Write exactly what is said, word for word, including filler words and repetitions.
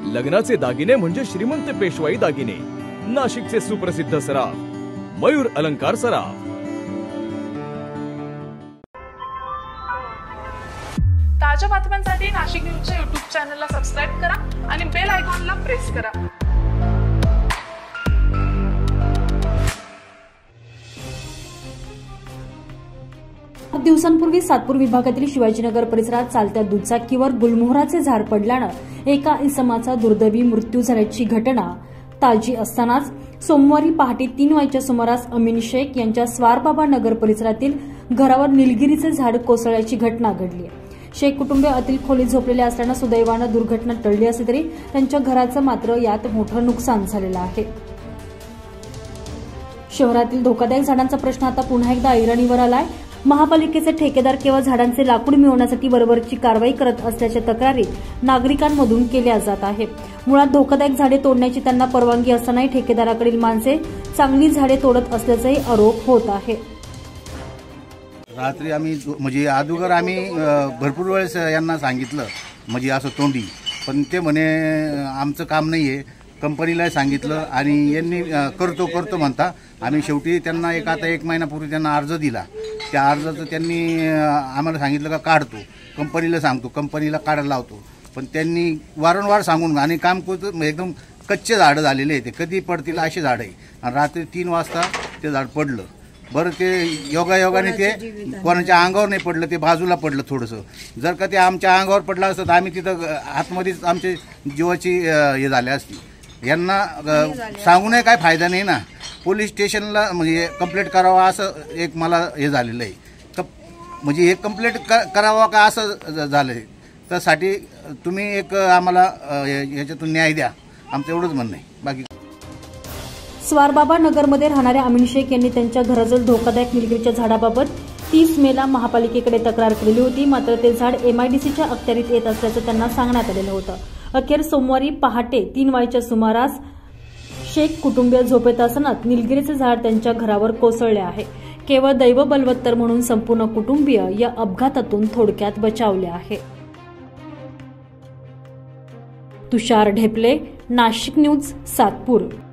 लग्नाचे दागिने म्हणजे श्रीमंत पेशवाई दागिने, नाशिकचे सुप्रसिद्ध सराफ मयूर अलंकार सराफ। ताज्या बातम्यांसाठी नाशिक न्यूजच्या यूट्यूब चॅनलला सबस्क्राईब करा आणि बेल आयकॉनला प्रेस करा। दिवसांपूर्वी सातपूर विभागातील शिवाजीनगर परिसरात चालत्या दुचाकीवर गुलमोहराचे झाड पडल्यानं एका इसमाचा दुर्दैवी मृत्यू झाल्याची घटना ताजी असतानाच सोमवारी पहाटे तीन वाजेच्या सुमारास अमीन शेख यांच्या स्वारबाबा नगर परिसरातील घरावर निलगिरीचे झाड कोसळल्याची घटना घडली आहे। शेख कुटुंबीय अतिल खोलीत झोपलेले असल्यानं सुदैवानं दुर्घटना टळली असली तरी त्यांच्या घराचं मात्र यात मोठं नुकसान झालेलं आहे। शहरातील धोकादायक झाडांचा प्रश्न आता पुन्हा एकदा ऐरणीवर आलाय। महापालिकेचे ठेकेदार केवळ झाडांचे लाकूड मिळवण्यासाठी बरोबरची कारवाई करत असल्याच्या तक्रारी नागरिकांमधून केल्या जात आहे। मुळात धोकादायक झाडे तोडण्याची त्यांना परवानगी असतानाही ठेकेदाराकडील माणसे चांगली झाडे तोडत असल्याचाही आरोप होत आहे। रात्री आम्ही म्हणजे अगोदर आम्ही भरपूर वेळेस यांना सांगितलं म्हणजे असं तोंडी, पण ते म्हणे आमचं काम नाहीये, कंपनीला सांगितलं आणि यांनी करतो करतो म्हणता आम्ही शेवटी त्यांना एक आता एक महिन्यापूर्वी त्यांना अर्ज दिला। त्या अर्जाचं त्यांनी आम्हाला सांगितलं का काढतो, कंपनीला सांगतो, कंपनीला काढायला लावतो, पण त्यांनी वारंवार सांगून आणि काम करतो एकदम कच्चे झाडं झालेले आहे, ते कधी पडतील असे झाड आहे। आणि रात्री तीन वाजता ते झाड पडलं। बरं ते योगायोगाने ते कोणाच्या अंगावर नाही पडलं, ते बाजूला पडलं थोडंसं। जर का ते आमच्या अंगावर पडलं असतं तर आम्ही तिथं आतमध्येच आमची जीवाची हे झाली असती। यांना सांगूनही काय फायदा नाही ना, पोलीस स्टेशनला म्हणजे कंप्लेंट करावा असं एक मला हे झालेलं आहे। म्हणजे हे कंप्लेंट करावा का असं झालं आहे, त्यासाठी तुम्ही एक आम्हाला याच्यातून न्याय द्या, आमचं एवढंच म्हणणं आहे, बाकी। स्वारबाबा नगरमध्ये राहणाऱ्या अमीन शेख यांनी त्यांच्या घराजवळ धोकादायक निलगिरीच्या झाडाबाबत तीस मेला महापालिकेकडे तक्रार केली होती, मात्र ते झाड एमआयडीसीच्या अखत्यारीत येत असल्याचं त्यांना सांगण्यात आलेलं होतं। अखेर सोमवारी पहाटे तीन वाजेच्या सुमारास शेख कुटुंबीय झोपेत असताना निलगिरीचे झाड त्यांच्या घरावर कोसळले आहे। केवळ दैव बलवत्तर म्हणून संपूर्ण कुटुंबीय या अपघातातून थोडक्यात बचावले आहे। तुषार ढेपले, नाशिक न्यूज, सातपूर।